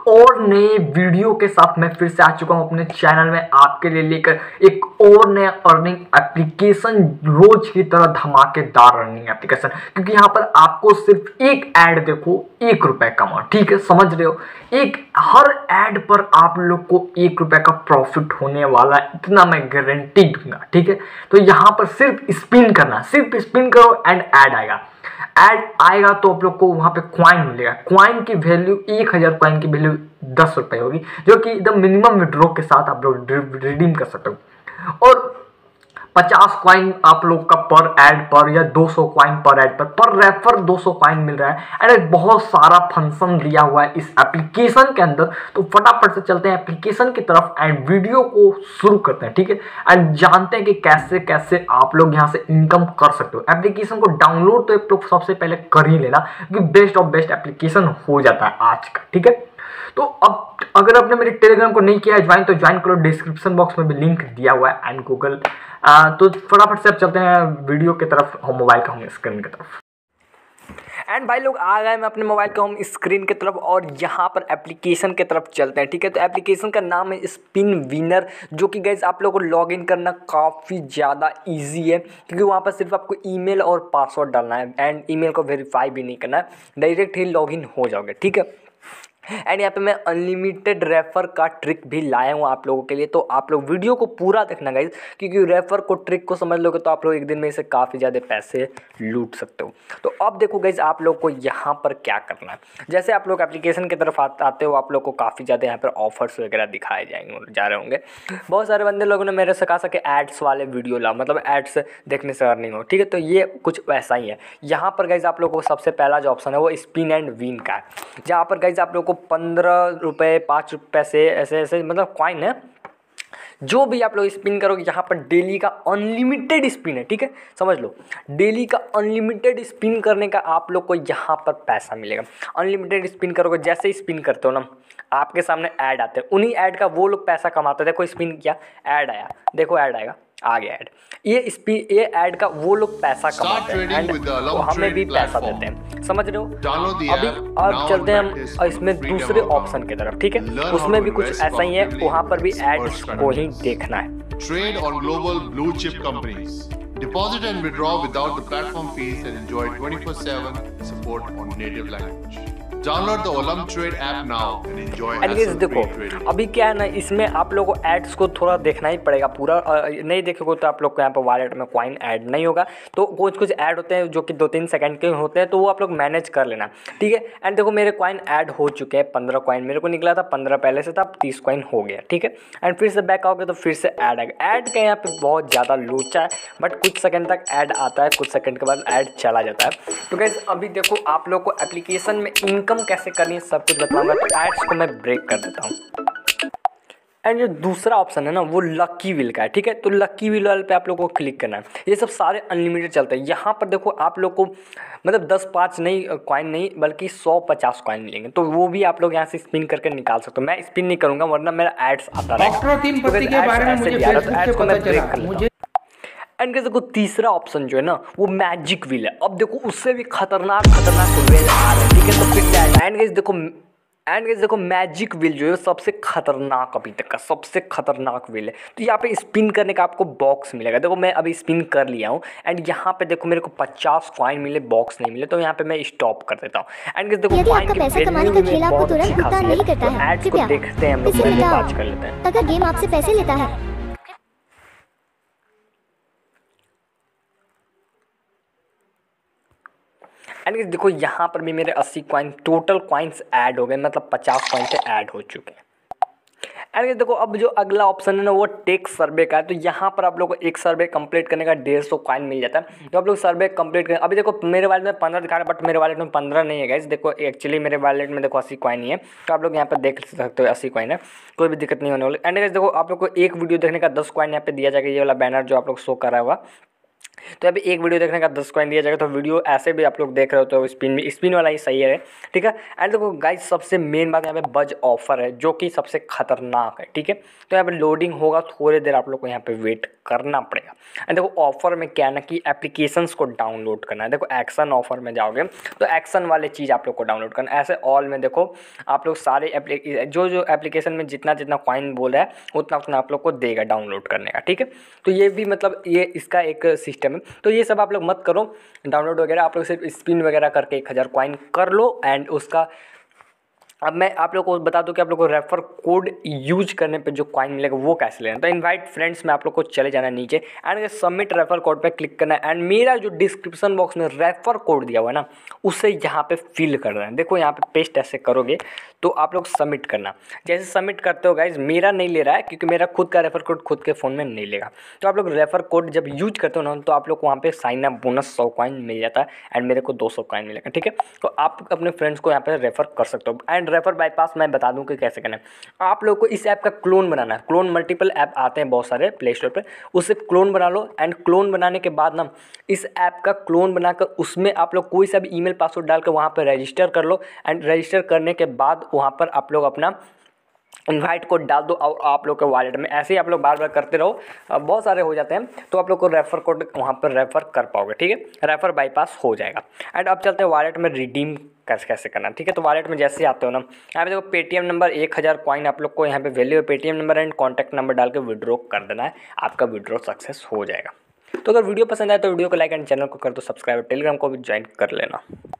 और नए वीडियो के साथ मैं फिर से आ चुका हूं अपने चैनल में आपके लिए लेकर एक और नया अर्निंग एप्लीकेशन, रोज की तरह धमाकेदार अर्निंग एप्लीकेशन। क्योंकि यहाँ पर आपको सिर्फ एक ऐड देखो ₹1 कमाओ, ठीक है, समझ रहे हो। एक हर ऐड पर आप लोग को ₹1 का प्रॉफिट होने वाला है, इतना मैं गारंटी दूंगा, ठीक है। तो यहाँ पर सिर्फ स्पिन करना, सिर्फ स्पिन करो एंड ऐड आएगा। ऐड आएगा तो आप लोग को वहां पे क्वाइन मिलेगा। क्वाइन की वैल्यू 1000 क्वाइन की वैल्यू ₹10 होगी, जो कि एकदम मिनिमम विड्रॉ के साथ आप लोग रिडीम कर सकते हो। और 50 क्वाइन आप लोग का पर ऐड पर, या 200 क्वाइन पर ऐड पर रेफर 200 क्वाइन मिल रहा है। एंड बहुत सारा फंक्शन दिया हुआ है इस एप्लीकेशन के अंदर। तो फटाफट से चलते हैं एप्लीकेशन की तरफ एंड वीडियो को शुरू करते हैं, ठीक है। एंड जानते हैं कि कैसे कैसे आप लोग यहाँ से इनकम कर सकते हो। एप्लीकेशन को डाउनलोड तो आप लोग सबसे पहले कर ही लेना, क्योंकि बेस्ट ऑफ बेस्ट एप्लीकेशन हो जाता है आज का, ठीक है। तो अब अगर आपने मेरे टेलीग्राम को नहीं किया है ज्वाइन, तो ज्वाइन करो, डिस्क्रिप्शन बॉक्स में भी लिंक दिया हुआ है एंड गूगल। तो फटाफट से अब चलते हैं वीडियो की तरफ, होम मोबाइल का होम स्क्रीन की तरफ। एंड भाई लोग आ गए मैं अपने मोबाइल के होम स्क्रीन की तरफ और यहाँ पर एप्लीकेशन की तरफ चलते हैं, ठीक है। तो एप्लीकेशन का नाम है स्पिन विनर, जो कि गाइस आप लोगों को लॉगिन करना काफ़ी ज़्यादा इजी है, क्योंकि वहाँ पर सिर्फ आपको ईमेल और पासवर्ड डालना है एंड ईमेल को वेरीफाई भी नहीं करना है, डायरेक्ट ही लॉगिन हो जाओगे, ठीक है। एंड यहाँ पे मैं अनलिमिटेड रेफर का ट्रिक भी लाया हूँ आप लोगों के लिए, तो आप लोग वीडियो को पूरा देखना गाइज, क्योंकि रेफर को ट्रिक को समझ लोगे तो आप लोग एक दिन में इसे काफ़ी ज़्यादा पैसे लूट सकते हो। तो अब देखो गाइज आप लोग को यहाँ पर क्या करना है। जैसे आप लोग एप्लीकेशन की तरफ आते हो, आप लोग को काफ़ी ज़्यादा यहाँ पर ऑफर्स वगैरह दिखाए जाएंगे जा रहे होंगे। बहुत सारे बंदे लोगों ने मेरे से कहा सके एड्स वाले वीडियो ला, मतलब एड्स देखने से अर्निंग हो, ठीक है। तो ये कुछ वैसा ही है। यहाँ पर गाइज आप लोग को सबसे पहला जो ऑप्शन है वो स्पिन एंड विन का है, जहाँ पर गाइज आप लोग को ₹15 ₹5 से ऐसे मतलब कॉइन है, जो भी आप लोग स्पिन करोगे। यहाँ पर डेली का अनलिमिटेड स्पिन है, ठीक है, समझ लो। डेली का अनलिमिटेड स्पिन करने का आप लोग को यहाँ पर पैसा मिलेगा। अनलिमिटेड स्पिन करोगे, जैसे ही स्पिन करते हो ना, आपके सामने ऐड आते हैं, उन्हीं ऐड का वो लोग पैसा कमाते हैं। देखो स्पिन किया, ऐड आया, देखो ऐड आएगा, आ गया ऐड। ये ऐड का वो लोग पैसा कमाते हैं एंड हमें भी पैसा देते हैं, समझ रहे हो। अभी अब चलते हैं हम इसमें दूसरे ऑप्शन की तरफ, ठीक है। उसमें भी कुछ ऐसा ही है, वहां पर भी एड्स को ही देखना है। Trade on global blue chip companies, deposit and withdraw without the platform fees and enjoy 24/7 support on native language. Download the Olam Trade app now and enjoy hassle-free देखो trading. अभी क्या है ना, इसमें आप लोगों को एड्स को थोड़ा देखना ही पड़ेगा पूरा। नहीं देखोगे तो आप लोग को यहाँ पर वॉलेट में कॉइन ऐड नहीं होगा। तो कुछ ऐड होते हैं जो कि 2-3 सेकंड के होते हैं, तो वो आप लोग मैनेज कर लेना, ठीक है। एंड देखो मेरे कॉइन ऐड हो चुके हैं, 15 कॉइन मेरे को निकला था, 15 पहले से था, अब 30 कॉइन हो गया, ठीक है। एंड फिर से बैक आओगे तो फिर से ऐड आएगा। ऐड का यहाँ पे बहुत ज़्यादा लोचा है, बट कुछ सेकंड तक ऐड आता है, कुछ सेकंड के बाद ऐड चला जाता है। तो गाइस अभी देखो आप लोग को एप्लीकेशन में इनकम कैसे करनी है सब कुछ बताऊंगा। तो एड्स को मैं ब्रेक कर देता हूँ। एंड जो दूसरा ऑप्शन है ना वो लक्की व्हील का है, ठीक है। तो लक्की व्हील वाले पे आप लोगों को क्लिक करना है। ये सब सारे अनलिमिटेड चलते हैं। यहाँ पर देखो आप लोग को मतलब 10-5 नहीं कॉइन नहीं बल्कि 100-50 कॉइन मिलेंगे, तो वो भी आप लोग यहाँ से स्पिन करके निकाल सकते हो। मैं स्पिन नहीं करूँगा वरना मेरा एड्स आता रहेगा। एंड देखो तीसरा ऑप्शन जो है ना वो मैजिक व्हील है। अब देखो उससे भी खतरनाक व्हील आ रहा है, ठीक है। तो फिर एंड गाइस देखो मैजिक व्हील जो है सबसे खतरनाक, अभी तक का सबसे खतरनाक व्हील है। तो यहाँ पे स्पिन करने का आपको बॉक्स मिलेगा। देखो मैं अभी स्पिन कर लिया हूँ एंड यहाँ पे देखो मेरे को 50 कॉइन मिले, बॉक्स नहीं मिले, तो यहाँ पे मैं स्टॉप कर देता हूँ। एंड गाइस देखो यदि आपका पैसा कमाने का खेल आपको तुरंत भुगतान नहीं करता है, कृपया देखते हैं हम लोग पहले बात कर लेते हैं। अगर गेम आपसे पैसे लेता है एंड देखो यहाँ पर भी मेरे 80 कॉइन टोटल कॉइन्स ऐड हो गए, मतलब 50 कॉइन से ऐड हो चुके हैं। एंड देखो अब जो अगला ऑप्शन है ना वो टेक सर्वे का है। तो यहाँ पर आप लोग को एक सर्वे कंप्लीट करने का 150 कॉइन मिल जाता है। तो आप लोग सर्वे कंप्लीट करें। अभी देखो मेरे वॉलेट में 15 दिखा रहा है, बट मेरे वॉलेट में 15 नहीं है गाइस। देखो एक्चुअली मेरे वॉलेट में देखो 80 कॉइन ही है, तो आप लोग यहाँ पर देख सकते हो 80 कॉइन है, कोई भी दिक्कत नहीं होने वाली। एंड गाइस देखो आप लोग को एक वीडियो देखने का 10 कॉइन यहाँ पे दिया जाएगा, ये वाला बैनर जो आप लोग शो कर रहा होगा। तो अभी एक वीडियो देखने का 10 कॉइन दिया जाएगा। तो वीडियो ऐसे भी आप लोग देख रहे हो तो स्पिन वाला ही सही है, ठीक है। एंड देखो गाइज सबसे मेन बात यहाँ पे बज ऑफर है जो कि सबसे खतरनाक है, ठीक है। तो यहाँ पे लोडिंग होगा, थोड़ी देर आप लोग को यहाँ पे वेट करना पड़ेगा। एंड देखो ऑफर में क्या है ना कि एप्लीकेशंस को डाउनलोड करना है। देखो एक्शन ऑफर में जाओगे तो एक्शन वाले चीज़ आप लोग को डाउनलोड करना है। ऐसे ऑल में देखो आप लोग सारे जो एप्लीकेशन में जितना कॉइन बोल रहा है उतना आप लोग को देगा डाउनलोड करने का, ठीक है। तो ये भी मतलब ये इसका एक सिस्टम है। तो ये सब आप लोग मत करो डाउनलोड वगैरह, आप लोग सिर्फ स्पिन वगैरह करके 1000 कॉइन कर लो। एंड उसका अब मैं आप लोग को बता दूं कि आप लोग को रेफर कोड यूज करने पे जो कॉइन मिलेगा वो कैसे लेना। तो इनवाइट फ्रेंड्स में आप लोग को चले जाना नीचे एंड सबमिट रेफर कोड पे क्लिक करना है। एंड मेरा जो डिस्क्रिप्शन बॉक्स में रेफर कोड दिया हुआ है ना उसे यहाँ पे फिल करना है। देखो यहाँ पे पेस्ट ऐसे करोगे तो आप लोग सबमिट करना। जैसे सबमिट करते हो गाइज मेरा नहीं ले रहा है क्योंकि मेरा खुद का रेफर कोड खुद के फ़ोन में नहीं लेगा। तो आप लोग रेफर कोड जब यूज करते हो ना तो आप लोग को वहाँ पे साइन अप बोनस 100 कॉइन मिल जाता है एंड मेरे को 200 कॉइन मिलेगा, ठीक है। तो आप अपने फ्रेंड्स को यहाँ पे रेफर कर सकते हो। एंड रेफर बाईपास मैं बता दूं कि कैसे करना है। आप लोग को इस ऐप का क्लोन बनाना है। क्लोन मल्टीपल ऐप आते हैं बहुत सारे प्ले स्टोर पे, उससे क्लोन बना लो। एंड क्लोन बनाने के बाद ना इस ऐप का क्लोन बनाकर उसमें आप लोग कोई सा भी ईमेल पासवर्ड डाल कर वहाँ पर रजिस्टर कर लो। एंड रजिस्टर करने के बाद वहाँ पर आप लोग अपना इनवाइट कोड डाल दो और आप लोग के वॉलेट में। ऐसे ही आप लोग बार बार करते रहो, बहुत सारे हो जाते हैं तो आप लोग को रेफर कोड वहाँ पर रेफर कर पाओगे, ठीक है। रेफर बाईपास हो जाएगा। एंड अब चलते हैं वॉलेट में रिडीम कैसे करना, ठीक है। तो वॉलेट में जैसे आते हो ना यहाँ पे देखो पेटीएम नंबर 1000 कॉइन आप लोग को यहाँ पे वैल्यू है Paytm number and contact number डाल के विड्रॉ कर देना है। आपका विड्रॉ सक्सेस हो जाएगा। तो अगर वीडियो पसंद आए तो वीडियो को लाइक एंड चैनल को कर दो सब्सक्राइब, टेलीग्राम को भी ज्वाइन कर लेना।